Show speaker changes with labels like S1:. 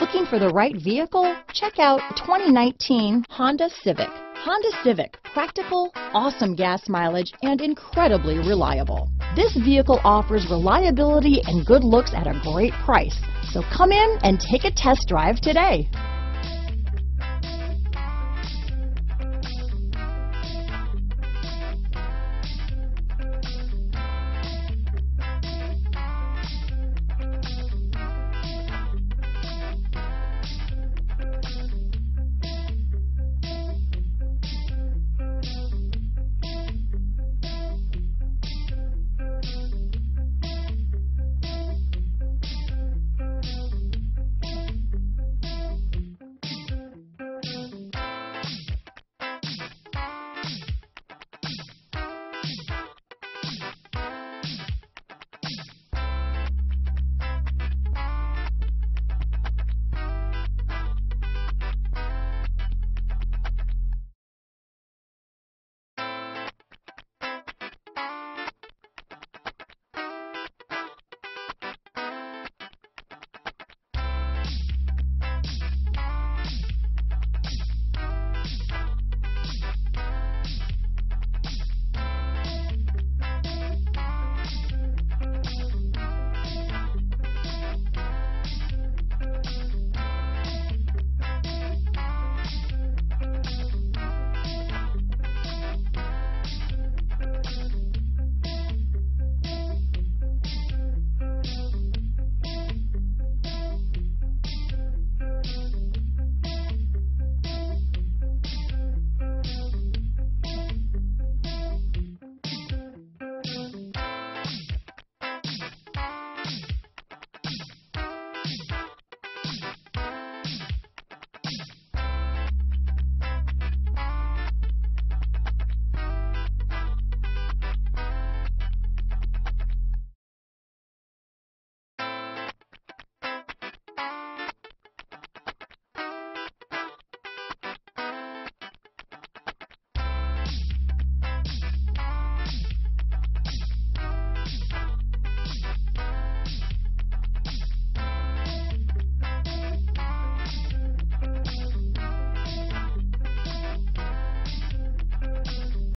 S1: Looking for the right vehicle? Check out 2019 Honda Civic. Honda Civic, practical, awesome gas mileage, and incredibly reliable. This vehicle offers reliability and good looks at a great price. So come in and take a test drive today.